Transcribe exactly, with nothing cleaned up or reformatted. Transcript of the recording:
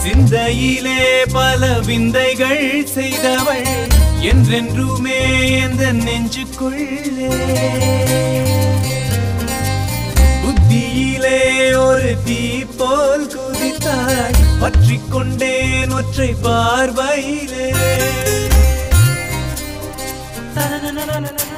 சிந்தையிலே பல விந்தைகள் செய்தவள் என்றென்றுமே எந்த நெஞ்சுக்குள்ளே புத்தியிலே ஒரு தீ போல் குதித்தாய் பற்றிக் கொண்டேன் ஒற்றை பார்வையிலே.